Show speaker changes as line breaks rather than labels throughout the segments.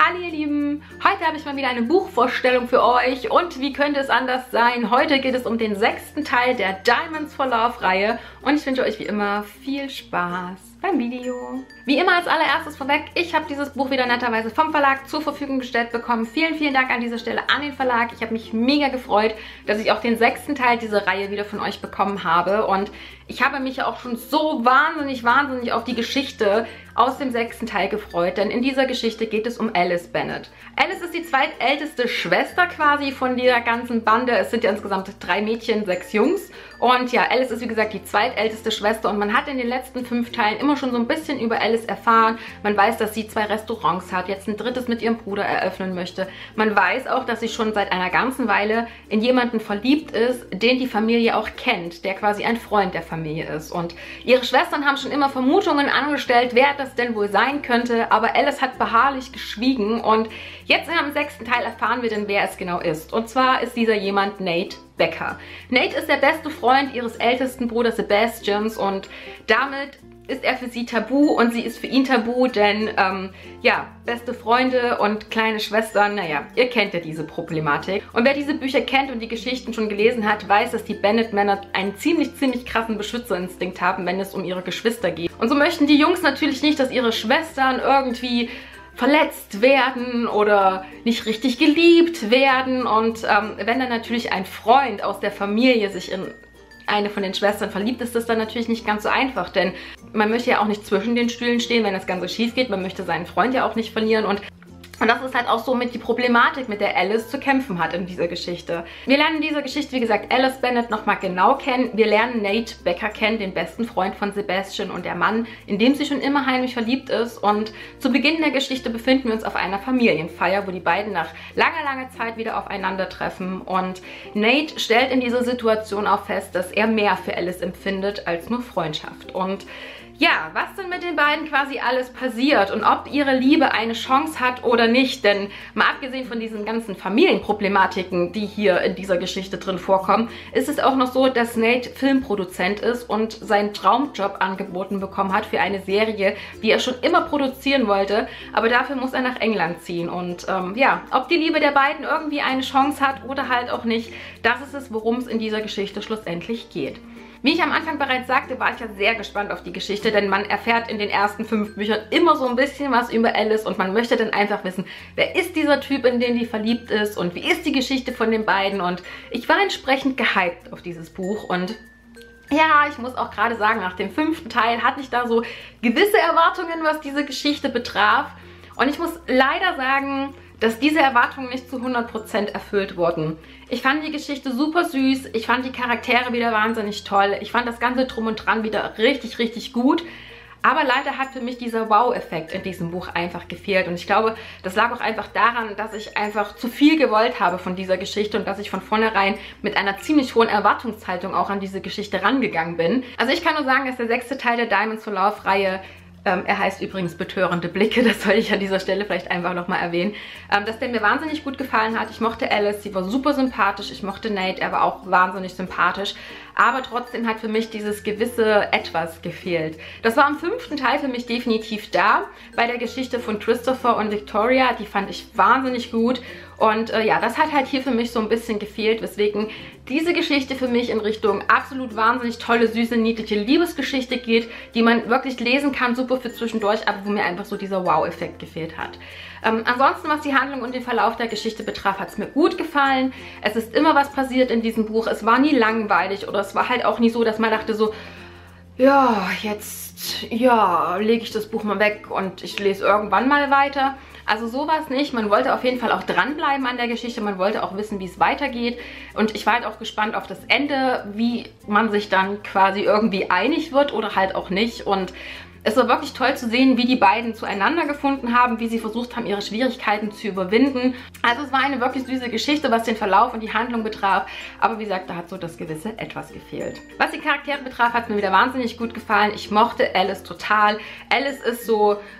Hallo ihr Lieben, heute habe ich mal wieder eine Buchvorstellung für euch und wie könnte es anders sein? Heute geht es um den 6. Teil der Diamonds for Love Reihe und ich wünsche euch wie immer viel Spaß beim Video. Wie immer als allererstes vorweg, ich habe dieses Buch wieder netterweise vom Verlag zur Verfügung gestellt bekommen. Vielen, vielen Dank an dieser Stelle an den Verlag. Ich habe mich mega gefreut, dass ich auch den 6. Teil dieser Reihe wieder von euch bekommen habe und ich habe mich auch schon so wahnsinnig auf die Geschichte aus dem 6. Teil gefreut, denn in dieser Geschichte geht es um Alice Bennet. Alice ist die zweitälteste Schwester quasi von dieser ganzen Bande. Es sind ja insgesamt 3 Mädchen, 6 Jungs. Und ja, Alice ist wie gesagt die zweitälteste Schwester und man hat in den letzten 5 Teilen immer schon so ein bisschen über Alice erfahren. Man weiß, dass sie 2 Restaurants hat, jetzt ein 3. mit ihrem Bruder eröffnen möchte. Man weiß auch, dass sie schon seit einer ganzen Weile in jemanden verliebt ist, den die Familie auch kennt, der quasi ein Freund der Familie ist. Und ihre Schwestern haben schon immer Vermutungen angestellt, wer das denn wohl sein könnte, aber Alice hat beharrlich geschwiegen und jetzt im 6. Teil erfahren wir dann, wer es genau ist. Und zwar ist dieser jemand Nate Becker. Nate ist der beste Freund ihres ältesten Bruders Sebastians und damit ist er für sie tabu und sie ist für ihn tabu, denn ja, beste Freunde und kleine Schwestern, naja, ihr kennt ja diese Problematik. Und wer diese Bücher kennt und die Geschichten schon gelesen hat, weiß, dass die Bennet-Männer einen ziemlich krassen Beschützerinstinkt haben, wenn es um ihre Geschwister geht. Und so möchten die Jungs natürlich nicht, dass ihre Schwestern irgendwie verletzt werden oder nicht richtig geliebt werden. Und wenn dann natürlich ein Freund aus der Familie sich in eine von den Schwestern verliebt, ist das dann natürlich nicht ganz so einfach, denn man möchte ja auch nicht zwischen den Stühlen stehen, wenn das Ganze schief geht. Man möchte seinen Freund ja auch nicht verlieren und das ist halt auch so mit die Problematik, mit der Alice zu kämpfen hat in dieser Geschichte. Wir lernen in dieser Geschichte, wie gesagt, Alice Bennet nochmal genau kennen. Wir lernen Nate Becker kennen, den besten Freund von Sebastian und der Mann, in dem sie schon immer heimlich verliebt ist. Und zu Beginn der Geschichte befinden wir uns auf einer Familienfeier, wo die beiden nach langer Zeit wieder aufeinandertreffen. Und Nate stellt in dieser Situation auch fest, dass er mehr für Alice empfindet als nur Freundschaft. Und ja, was denn mit den beiden quasi alles passiert und ob ihre Liebe eine Chance hat oder nicht, denn mal abgesehen von diesen ganzen Familienproblematiken, die hier in dieser Geschichte drin vorkommen, ist es auch noch so, dass Nate Filmproduzent ist und seinen Traumjob angeboten bekommen hat für eine Serie, die er schon immer produzieren wollte, aber dafür muss er nach England ziehen und ja, ob die Liebe der beiden irgendwie eine Chance hat oder halt auch nicht, das ist es, worum es in dieser Geschichte schlussendlich geht. Wie ich am Anfang bereits sagte, war ich ja sehr gespannt auf die Geschichte, denn man erfährt in den ersten 5 Büchern immer so ein bisschen was über Alice und man möchte dann einfach wissen, wer ist dieser Typ, in den die verliebt ist und wie ist die Geschichte von den beiden und ich war entsprechend gehypt auf dieses Buch und ja, ich muss auch gerade sagen, nach dem 5. Teil hatte ich da so gewisse Erwartungen, was diese Geschichte betraf und ich muss leider sagen, dass diese Erwartungen nicht zu 100% erfüllt wurden. Ich fand die Geschichte super süß, ich fand die Charaktere wieder wahnsinnig toll, ich fand das ganze Drum und Dran wieder richtig gut, aber leider hat für mich dieser Wow-Effekt in diesem Buch einfach gefehlt und ich glaube, das lag auch einfach daran, dass ich einfach zu viel gewollt habe von dieser Geschichte und dass ich von vornherein mit einer ziemlich hohen Erwartungshaltung auch an diese Geschichte rangegangen bin. Also ich kann nur sagen, dass der 6. Teil der Diamonds for Love Reihe, er heißt übrigens Betörende Blicke, das soll ich an dieser Stelle vielleicht einfach nochmal erwähnen, dass der mir wahnsinnig gut gefallen hat. Ich mochte Alice, sie war super sympathisch, ich mochte Nate, er war auch wahnsinnig sympathisch, aber trotzdem hat für mich dieses gewisse Etwas gefehlt. Das war im 5. Teil für mich definitiv da, bei der Geschichte von Christopher und Victoria, die fand ich wahnsinnig gut und ja, das hat halt hier für mich so ein bisschen gefehlt, weswegen diese Geschichte für mich in Richtung absolut wahnsinnig tolle, süße, niedliche Liebesgeschichte geht, die man wirklich lesen kann, super für zwischendurch, aber wo mir einfach so dieser Wow-Effekt gefehlt hat. Ansonsten, was die Handlung und den Verlauf der Geschichte betraf, hat es mir gut gefallen. Es ist immer was passiert in diesem Buch. Es war nie langweilig oder es war halt auch nie so, dass man dachte so, ja, jetzt, ja, lege ich das Buch mal weg und ich lese irgendwann mal weiter. Also sowas nicht. Man wollte auf jeden Fall auch dranbleiben an der Geschichte. Man wollte auch wissen, wie es weitergeht. Und ich war halt auch gespannt auf das Ende, wie man sich dann quasi irgendwie einig wird oder halt auch nicht. Und es war wirklich toll zu sehen, wie die beiden zueinander gefunden haben, wie sie versucht haben, ihre Schwierigkeiten zu überwinden. Also es war eine wirklich süße Geschichte, was den Verlauf und die Handlung betraf. Aber wie gesagt, da hat so das gewisse Etwas gefehlt. Was die Charaktere betraf, hat es mir wieder wahnsinnig gut gefallen. Ich mochte Alice total. Alice ist so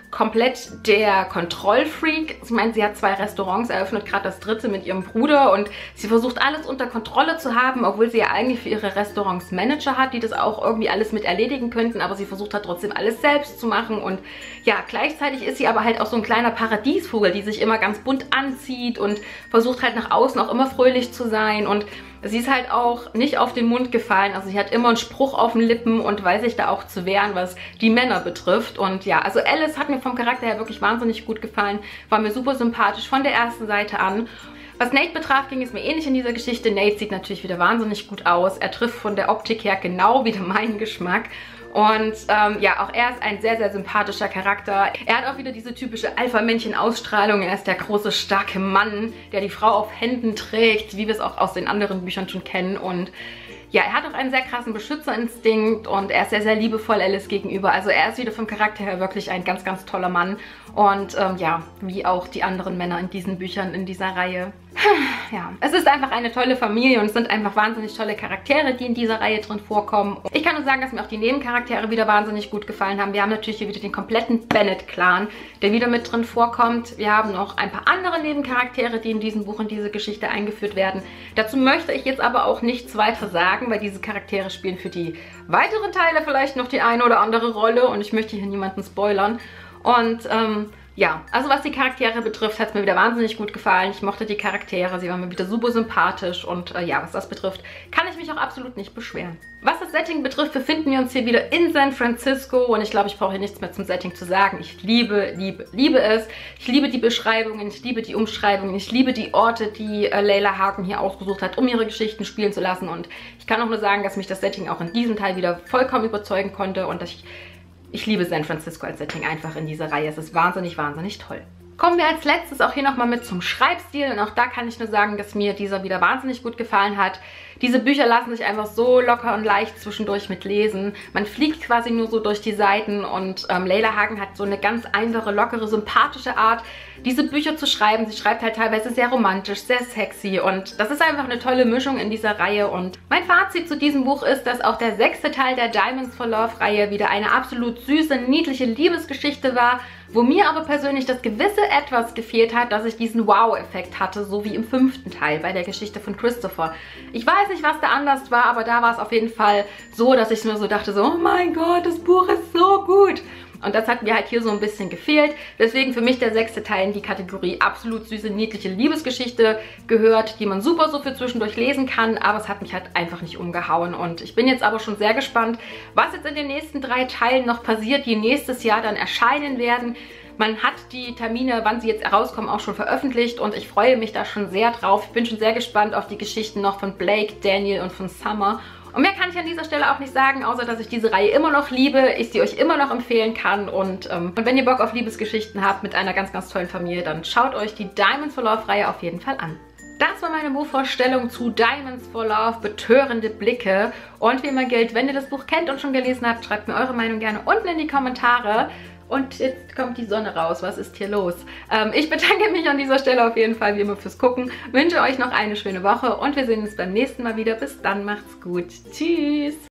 komplett der Kontrollfreak. Ich meine, sie hat 2 Restaurants eröffnet, gerade das 3. mit ihrem Bruder, und sie versucht alles unter Kontrolle zu haben, obwohl sie ja eigentlich für ihre Restaurants Manager hat, die das auch irgendwie alles mit erledigen könnten, aber sie versucht halt trotzdem alles selbst zu machen. Und ja, gleichzeitig ist sie aber halt auch so ein kleiner Paradiesvogel, die sich immer ganz bunt anzieht und versucht halt nach außen auch immer fröhlich zu sein, und sie ist halt auch nicht auf den Mund gefallen, also sie hat immer einen Spruch auf den Lippen und weiß sich da auch zu wehren, was die Männer betrifft. Und ja, also Alice hat mir vom Charakter her wirklich wahnsinnig gut gefallen, war mir super sympathisch von der ersten Seite an. Was Nate betraf, ging es mir ähnlich in dieser Geschichte. Nate sieht natürlich wieder wahnsinnig gut aus, er trifft von der Optik her genau wieder meinen Geschmack. Und ja, auch er ist ein sehr, sehr sympathischer Charakter. Er hat auch wieder diese typische Alpha-Männchen-Ausstrahlung. Er ist der große, starke Mann, der die Frau auf Händen trägt, wie wir es auch aus den anderen Büchern schon kennen. Und ja, er hat auch einen sehr krassen Beschützerinstinkt und er ist sehr, sehr liebevoll Alice gegenüber. Also er ist wieder vom Charakter her wirklich ein ganz, ganz toller Mann. Und ja, wie auch die anderen Männer in diesen Büchern, in dieser Reihe. Ja, es ist einfach eine tolle Familie und es sind einfach wahnsinnig tolle Charaktere, die in dieser Reihe drin vorkommen. Ich kann nur sagen, dass mir auch die Nebencharaktere wieder wahnsinnig gut gefallen haben. Wir haben natürlich hier wieder den kompletten Bennett-Clan, der wieder mit drin vorkommt. Wir haben noch ein paar andere Nebencharaktere, die in diesem Buch, in diese Geschichte eingeführt werden. Dazu möchte ich jetzt aber auch nichts weiter sagen, weil diese Charaktere spielen für die weiteren Teile vielleicht noch die eine oder andere Rolle und ich möchte hier niemanden spoilern. Und ja, also was die Charaktere betrifft, hat es mir wieder wahnsinnig gut gefallen. Ich mochte die Charaktere, sie waren mir wieder super sympathisch und ja, was das betrifft, kann ich mich auch absolut nicht beschweren. Was das Setting betrifft, befinden wir uns hier wieder in San Francisco und ich glaube, ich brauche hier nichts mehr zum Setting zu sagen. Ich liebe, liebe, liebe es. Ich liebe die Beschreibungen, ich liebe die Umschreibungen, ich liebe die Orte, die Layla Hagen hier ausgesucht hat, um ihre Geschichten spielen zu lassen, und ich kann auch nur sagen, dass mich das Setting auch in diesem Teil wieder vollkommen überzeugen konnte und dass ich liebe San Francisco als Setting einfach in dieser Reihe. Es ist wahnsinnig, wahnsinnig toll. Kommen wir als letztes auch hier nochmal mit zum Schreibstil. Und auch da kann ich nur sagen, dass mir dieser wieder wahnsinnig gut gefallen hat. Diese Bücher lassen sich einfach so locker und leicht zwischendurch mit lesen. Man fliegt quasi nur so durch die Seiten und Layla Hagen hat so eine ganz einfache, lockere, sympathische Art, diese Bücher zu schreiben. Sie schreibt halt teilweise sehr romantisch, sehr sexy und das ist einfach eine tolle Mischung in dieser Reihe. Und mein Fazit zu diesem Buch ist, dass auch der 6. Teil der Diamonds for Love Reihe wieder eine absolut süße, niedliche Liebesgeschichte war, wo mir aber persönlich das gewisse Etwas gefehlt hat, dass ich diesen Wow-Effekt hatte, so wie im 5. Teil bei der Geschichte von Christopher. Ich weiß nicht, was da anders war, aber da war es auf jeden Fall so, dass ich nur so dachte, so, oh mein Gott, das Buch ist so gut. Und das hat mir halt hier so ein bisschen gefehlt. Deswegen für mich der 6. Teil in die Kategorie absolut süße, niedliche Liebesgeschichte gehört, die man super so für zwischendurch lesen kann, aber es hat mich halt einfach nicht umgehauen. Und ich bin jetzt aber schon sehr gespannt, was jetzt in den nächsten 3 Teilen noch passiert, die nächstes Jahr dann erscheinen werden. Man hat die Termine, wann sie jetzt herauskommen, auch schon veröffentlicht und ich freue mich da schon sehr drauf. Ich bin schon sehr gespannt auf die Geschichten noch von Blake, Daniel und von Summer. Und mehr kann ich an dieser Stelle auch nicht sagen, außer dass ich diese Reihe immer noch liebe, ich sie euch immer noch empfehlen kann. Und wenn ihr Bock auf Liebesgeschichten habt mit einer ganz, ganz tollen Familie, dann schaut euch die Diamonds for Love Reihe auf jeden Fall an. Das war meine Buchvorstellung zu Diamonds for Love, betörende Blicke. Und wie immer gilt, wenn ihr das Buch kennt und schon gelesen habt, schreibt mir eure Meinung gerne unten in die Kommentare. Und jetzt kommt die Sonne raus. Was ist hier los? Ich bedanke mich an dieser Stelle auf jeden Fall wie immer fürs Gucken. Wünsche euch noch eine schöne Woche und wir sehen uns beim nächsten Mal wieder. Bis dann, macht's gut. Tschüss!